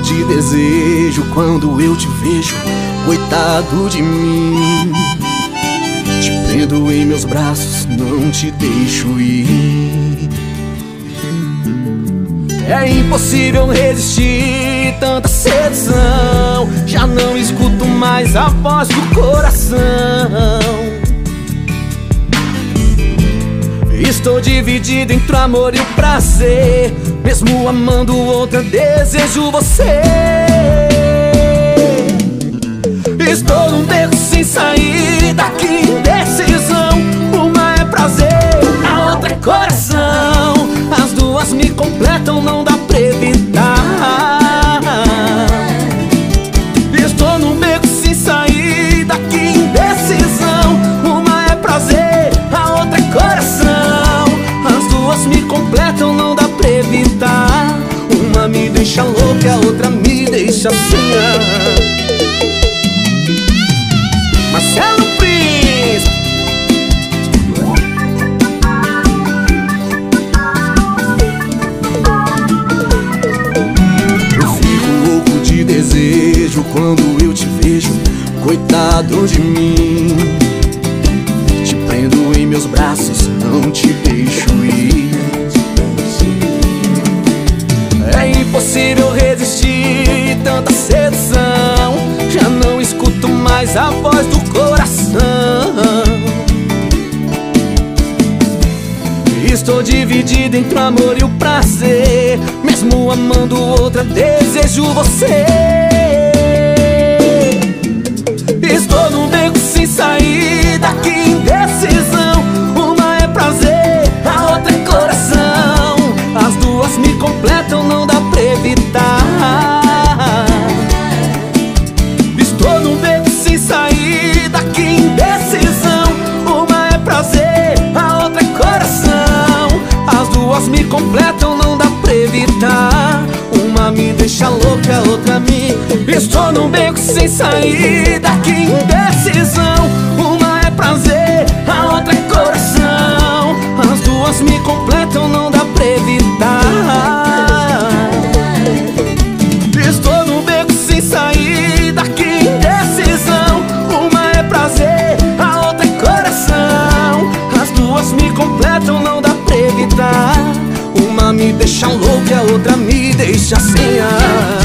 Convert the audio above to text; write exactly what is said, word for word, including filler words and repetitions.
de desejo quando eu te vejo. Coitado de mim, te prendo em meus braços, não te deixo ir. É impossível resistir tanta sedução. Já não escuto mais a voz do coração. Estou dividido entre o amor e o prazer. Mesmo amando outra, desejo você. Estou num beco sem saída, que indecisão. Uma é prazer, a outra é coração. As duas me completam, não dá pra evitar. Estou num beco sem saída, que indecisão. Uma é prazer, a outra é coração. As duas me completam, não dá pra evitar. Uma me deixa louca, a outra me deixa assim. Marcelo Prince. Eu fico louco de desejo quando eu te vejo. Coitado de mim, te prendo em meus braços, não te deixo ir. É impossível resistir tanta sedução. Já não escuto mais a voz do coração. Estou dividido entre o amor e o prazer. Mesmo amando outra, desejo você. Estou num beco sem saída, que indecisão. Uma é prazer, a outra é coração. As duas me completam, não dá pra evitar. Estou num beco sem saída, que indecisão. Uma é prazer, a outra é coração. As duas me completam, não dá pra evitar. Uma me deixa louca, a outra me... Estou num beco sem saída, que indecisão. Uma é prazer, a outra é coração. As duas me completam, não dá pra evitar. Estou num beco sem saída, que indecisão. Uma é prazer, a outra é coração. As duas me completam, não dá pra evitar. Uma me deixa louca, a outra me deixa assim.